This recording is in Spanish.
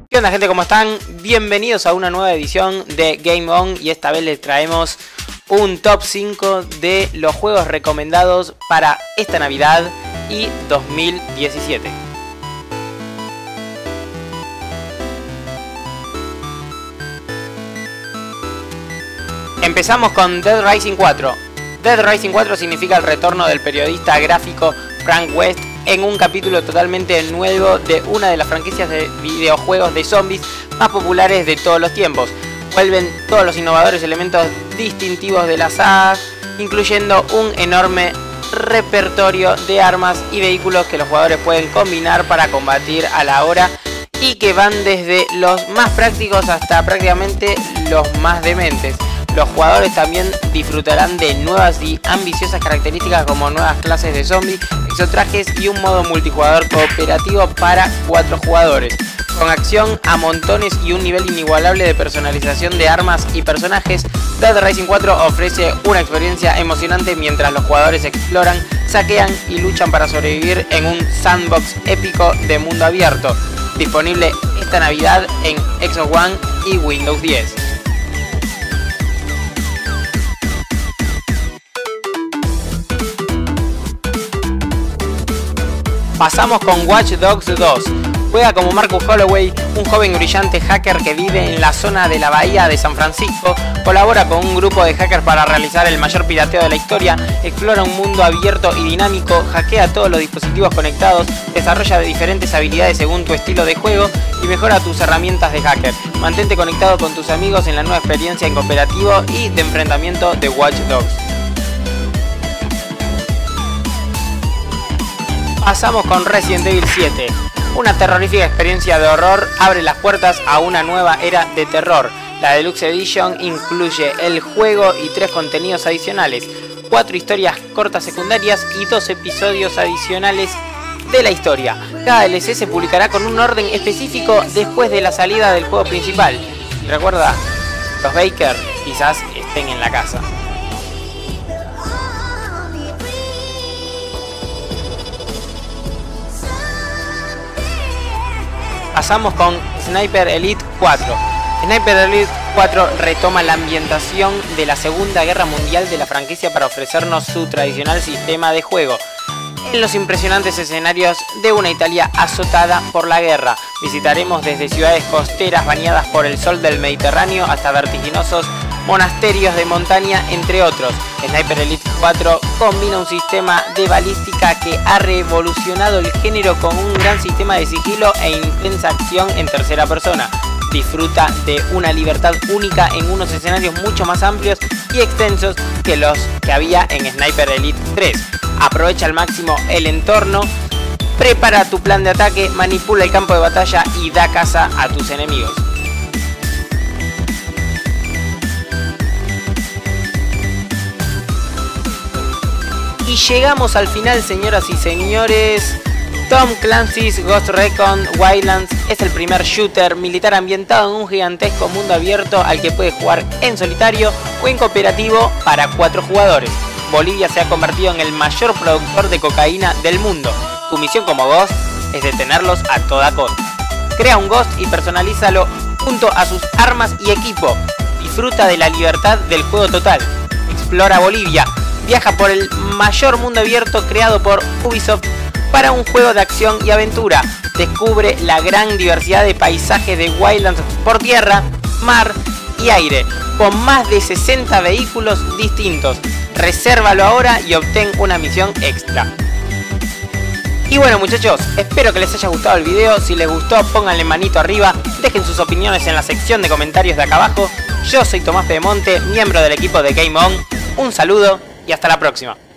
¿Qué onda, gente? ¿Cómo están? Bienvenidos a una nueva edición de Game On y esta vez les traemos un top 5 de los juegos recomendados para esta Navidad y 2017. Empezamos con Dead Rising 4. Dead Rising 4 significa el retorno del periodista gráfico Frank West en un capítulo totalmente nuevo de una de las franquicias de videojuegos de zombies más populares de todos los tiempos. Vuelven todos los innovadores elementos distintivos de la saga, incluyendo un enorme repertorio de armas y vehículos que los jugadores pueden combinar para combatir a la hora y que van desde los más prácticos hasta prácticamente los más dementes. Los jugadores también disfrutarán de nuevas y ambiciosas características como nuevas clases de zombies, exotrajes y un modo multijugador cooperativo para 4 jugadores. Con acción a montones y un nivel inigualable de personalización de armas y personajes, Dead Rising 4 ofrece una experiencia emocionante mientras los jugadores exploran, saquean y luchan para sobrevivir en un sandbox épico de mundo abierto. Disponible esta Navidad en Xbox One y Windows 10. Pasamos con Watch Dogs 2. Juega como Marcus Holloway, un joven brillante hacker que vive en la zona de la bahía de San Francisco, colabora con un grupo de hackers para realizar el mayor pirateo de la historia, explora un mundo abierto y dinámico, hackea todos los dispositivos conectados, desarrolla diferentes habilidades según tu estilo de juego y mejora tus herramientas de hacker. Mantente conectado con tus amigos en la nueva experiencia en cooperativo y de enfrentamiento de Watch Dogs. Pasamos con Resident Evil 7. Una terrorífica experiencia de horror abre las puertas a una nueva era de terror. La Deluxe Edition incluye el juego y 3 contenidos adicionales, 4 historias cortas secundarias y 2 episodios adicionales de la historia. Cada DLC se publicará con un orden específico después de la salida del juego principal. Y recuerda, los Baker quizás estén en la casa. Pasamos con Sniper Elite 4. Sniper Elite 4 retoma la ambientación de la Segunda Guerra Mundial de la franquicia para ofrecernos su tradicional sistema de juego en los impresionantes escenarios de una Italia azotada por la guerra. Visitaremos desde ciudades costeras bañadas por el sol del Mediterráneo hasta vertiginosos monasterios de montaña, entre otros. Sniper Elite 4 combina un sistema de balística que ha revolucionado el género con un gran sistema de sigilo e intensa acción en tercera persona. Disfruta de una libertad única en unos escenarios mucho más amplios y extensos que los que había en Sniper Elite 3. Aprovecha al máximo el entorno, prepara tu plan de ataque, manipula el campo de batalla y da caza a tus enemigos. Y llegamos al final, señoras y señores. Tom Clancy's Ghost Recon Wildlands es el primer shooter militar ambientado en un gigantesco mundo abierto al que puedes jugar en solitario o en cooperativo para 4 jugadores. Bolivia se ha convertido en el mayor productor de cocaína del mundo. Tu misión como Ghost es detenerlos a toda costa. Crea un Ghost y personalízalo junto a sus armas y equipo. Disfruta de la libertad del juego total. Explora Bolivia. Viaja por el mayor mundo abierto creado por Ubisoft para un juego de acción y aventura. Descubre la gran diversidad de paisajes de Wildlands por tierra, mar y aire, con más de 60 vehículos distintos. Resérvalo ahora y obtén una misión extra. Y bueno, muchachos, espero que les haya gustado el video. Si les gustó, pónganle manito arriba, dejen sus opiniones en la sección de comentarios de acá abajo. Yo soy Tomás Pedemonte, miembro del equipo de Game On. Un saludo y hasta la próxima.